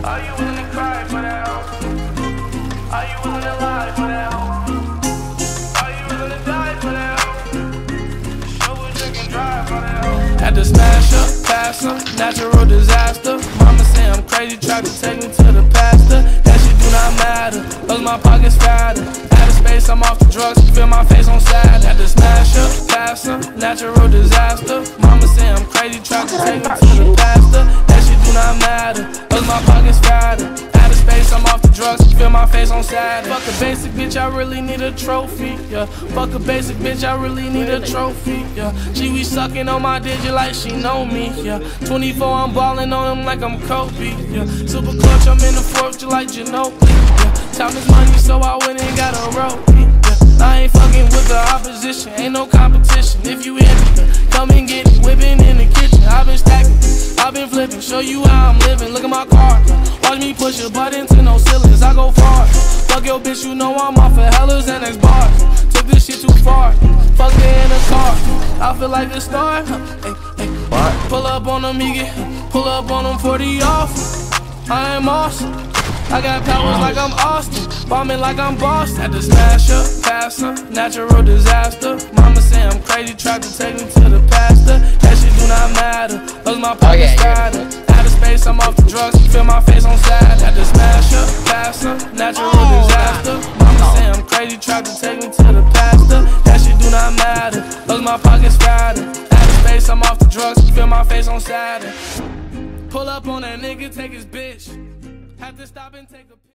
Are you willing to cry for that hoe? Are you willing to lie for that hoe? Are you willing to die for that hoe? Show a drink and drive for that hoe. Had to smash her, pass her, natural disaster. Mama say I'm crazy, tried to take me to the pastor. That shit do not matter, cause my pocket's fatter. Out of space, I'm off the drugs, feel my face on sad. Had to smash her, pass her, natural disaster. Mama say I'm crazy, tried to take me to the pastor. That shit do not matter, cause my pocket's fatter. Out of space, I'm off the drugs, feel my face on sad. Fuck a basic bitch, I really need a trophy, yeah. Fuck a basic bitch, I really need a trophy, yeah. She be sucking on my digit like she know me, yeah. 24, I'm ballin' on him like I'm Kobe, yeah. Super clutch, I'm in the fourth, just like Ginobili, yeah. Time is money, so I went and got a rope, yeah. I ain't fucking with the opposition, ain't no competition. If you in it, come and get it, whipping in the kitchen. I've been stacking, I've been flipping, show you how I'm living. Look at my car, watch me push a button to no ceilings. I go far, fuck your bitch, you know I'm off of Hellas and X bars. Took this shit too far, fuck her in a car. I feel like a star. Pull up on them, he get, pull up on them 40 off. I am awesome. I got powers like I'm Austin, bombing like I'm Boston. Had to smash her, pass her, natural disaster. Mama say I'm crazy, tried to take me to the pastor. That shit do not matter, cause my pocket's fatter. Out of space, I'm off the drugs, feel my face on sad. Had to smash her, pass her, natural disaster. Mama say I'm crazy, tried to take me to the pastor. That shit do not matter, cause my pocket's fatter. Out of space, I'm off the drugs, feel my face on sad. Pull up on that nigga, take his bitch. Have to stop and take a